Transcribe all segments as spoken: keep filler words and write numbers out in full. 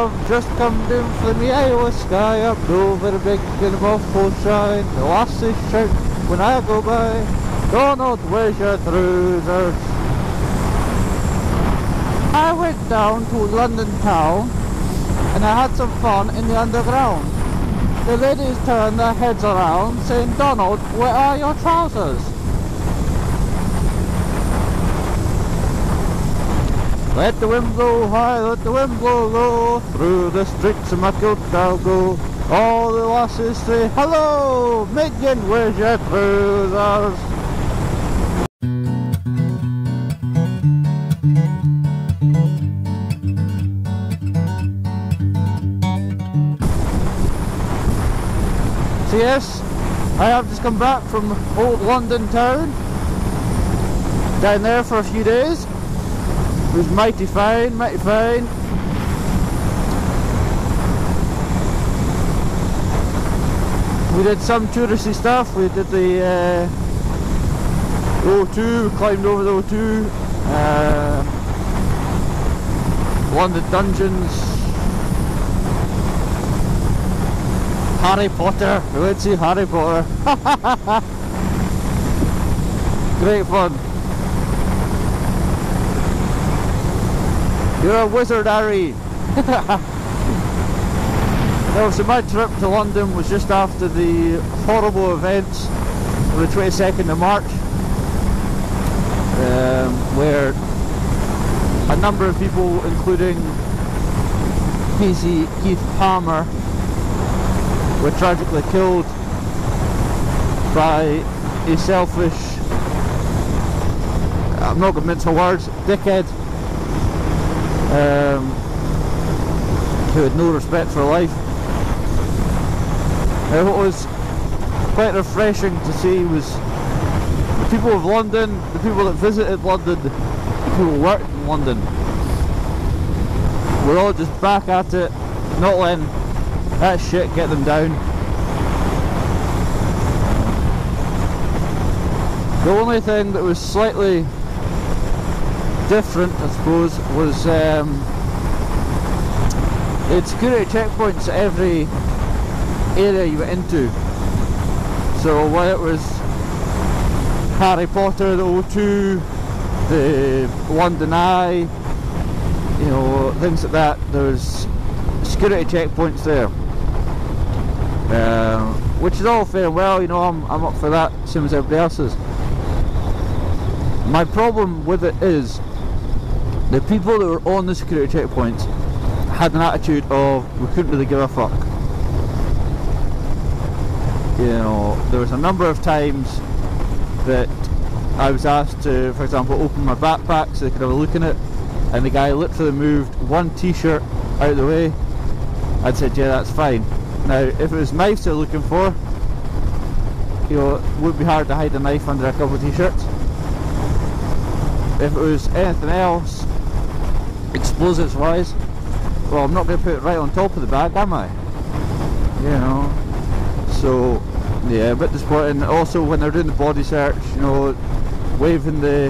have just come down from the Iowa sky, up over the big and awful shine. The lasses shout when I go by, Donald, where's your trousers? I went down to London town and I had some fun in the underground. The ladies turned their heads around saying, Donald, where are your trousers? Let the wind blow high, let the wind blow low, through the streets of my kilt I'll go. All the lasses say, hello, Minion, where's your trousers? So yes, I have just come back from old London town, down there for a few days. It was mighty fine, mighty fine. We did some touristy stuff. We did the uh, O two, we climbed over the O two, uh, London dungeons, Harry Potter. We went to see Harry Potter. Great fun. You're a wizard, Harry! No, so my trip to London was just after the horrible events of the twenty-second of March, um, where a number of people, including Casey Keith Palmer, were tragically killed by a selfish, I'm not going to mince my words, dickhead. Um, who had no respect for life. And what was quite refreshing to see was the people of London, the people that visited London, the people who worked in London, we're all just back at it, not letting that shit get them down. The only thing that was slightly different, I suppose, was um, they had security checkpoints at every area you went into. So whether it was Harry Potter, the O two, the London Eye, you know, things like that, there's security checkpoints there, uh, which is all fair and well. You know, I'm, I'm up for that, same as everybody else is. My problem with it is the people that were on the security checkpoints had an attitude of, we couldn't really give a fuck. You know, there was a number of times that I was asked to, for example, open my backpack so they could have a look in it, and the guy literally moved one t-shirt out of the way. I'd said, yeah, that's fine. Now, if it was knives they're looking for, you know, it would be hard to hide a knife under a couple of t-shirts. If it was anything else, explosives wise, well, I'm not going to put it right on top of the bag, am I? You know, so yeah, a bit disappointing. Also, when they're doing the body search, you know, waving the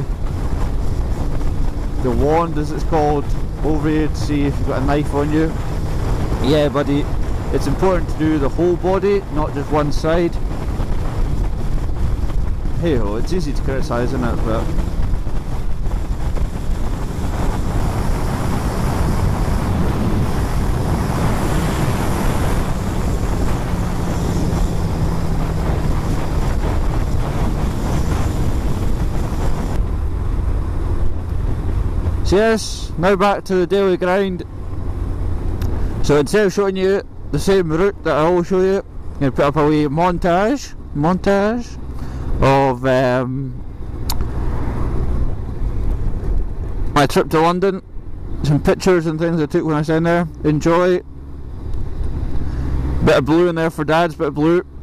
the wand, as it's called, over you to see if you've got a knife on you. Yeah, buddy, it's important to do the whole body, not just one side. Hey ho, it's easy to criticise, isn't it? But so yes, now back to the daily grind. So instead of showing you the same route that I always show you, I'm going to put up a wee montage, montage of um, my trip to London. Some pictures and things I took when I was down there. Enjoy. Bit of blue in there for dads, bit of blue.